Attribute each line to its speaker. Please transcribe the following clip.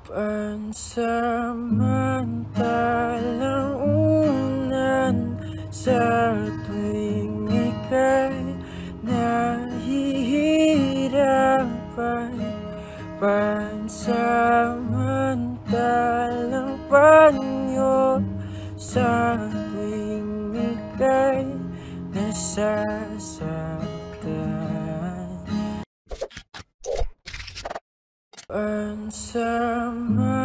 Speaker 1: Pansamantalang unan sa tuwing ika'y nahihirapan. Pansamantalang panyo sa tuwing ika'y nasasaktan. Pansamantala